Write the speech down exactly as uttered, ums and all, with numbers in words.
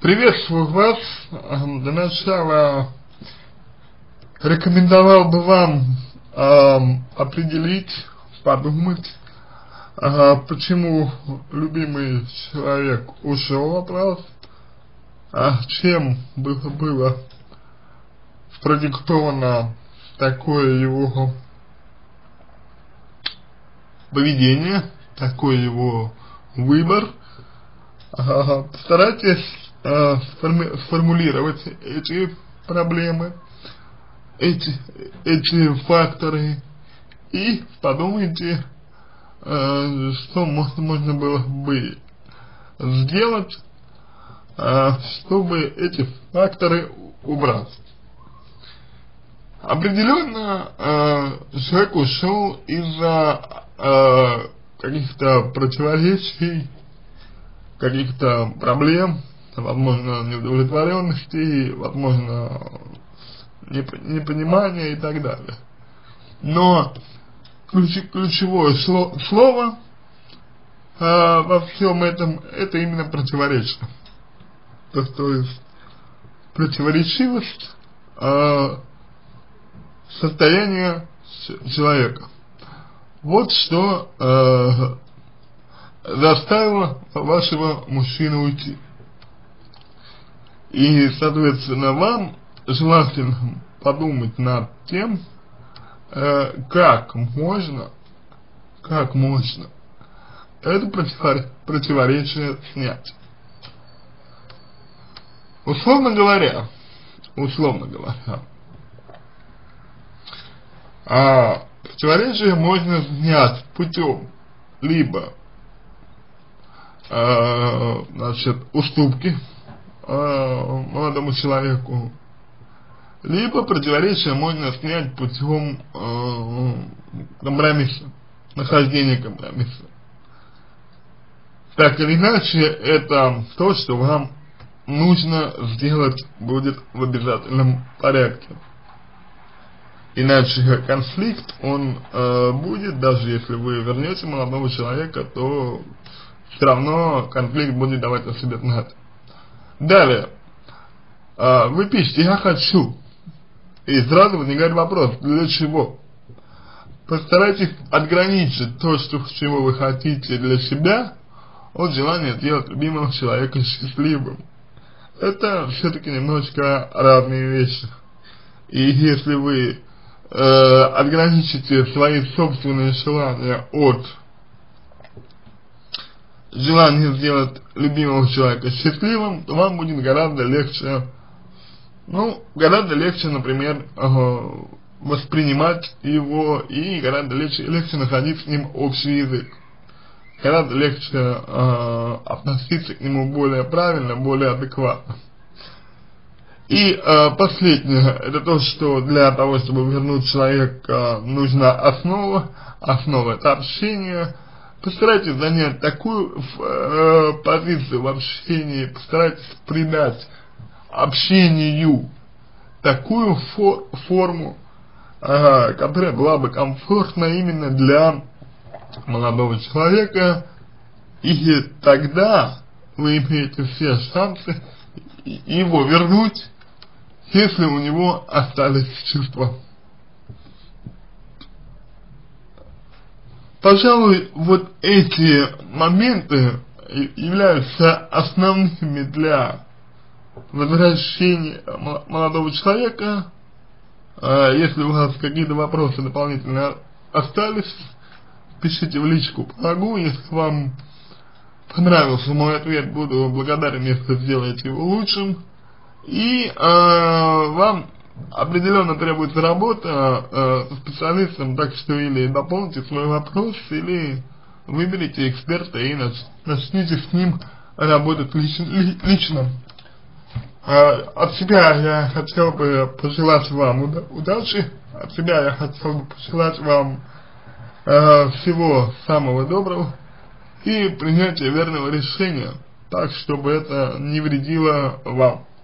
Приветствую вас. Для начала рекомендовал бы вам э, определить, подумать, э, почему любимый человек ушел от вас, а чем было, было продиктовано такое его поведение, такой его выбор. Э, постарайтесь э, сформи сформулировать эти проблемы, эти, эти факторы, и подумайте, э, что можно, можно было бы сделать, э, чтобы эти факторы убрать. Определенно э, человек ушел из-за э, каких-то противоречий, каких-то проблем, возможно, неудовлетворенности, возможно, непонимания и так далее. Но ключ, ключевое сло, слово э, во всем этом — это именно противоречие. То, то есть противоречивость э, состояния человека. Вот что э, заставило вашего мужчину уйти. И, соответственно, вам желательно подумать над тем, э, как можно, как можно это противор противоречие снять. Условно говоря, условно говоря, а противоречие можно снять путем либо э, значит, уступки э, молодому человеку, либо противоречие можно снять путем э, компромисса, нахождения компромисса. Так или иначе, это то, что вам нужно сделать будет в обязательном порядке. Иначе конфликт, он э, будет, даже если вы вернете молодого человека, то все равно конфликт будет давать о себе знать. Далее, э, вы пишете «я хочу», и сразу возникает вопрос, для чего? Постарайтесь отграничить то, что, чего вы хотите для себя, от желания сделать любимого человека счастливым. Это все-таки немножечко разные вещи. И если вы Э, ограничите свои собственные желания от желания сделать любимого человека счастливым, то вам будет гораздо легче, ну, гораздо легче, например, э, воспринимать его, и гораздо легче, легче находить с ним общий язык. Гораздо легче э, относиться к нему более правильно, более адекватно. И э, последнее, это то, что для того, чтобы вернуть человека, нужна основа. Основа — это общение. Постарайтесь занять такую э, позицию в общении, постарайтесь придать общению такую фор форму, э, которая была бы комфортна именно для молодого человека, и тогда вы имеете все шансы его вернуть, если у него остались чувства. Пожалуй, вот эти моменты являются основными для возвращения молодого человека. Если у вас какие-то вопросы дополнительно остались, пишите в личку, помогу. Если вам понравился мой ответ, буду благодарен, если сделаете его лучшим. И э, вам определенно требуется работа э, со специалистом, так что или дополните свой вопрос, или выберите эксперта и нач начните с ним работать лич ли лично. Э, от себя я хотел бы пожелать вам уда удачи, от себя я хотел бы пожелать вам э, всего самого доброго и принятия верного решения, так чтобы это не вредило вам.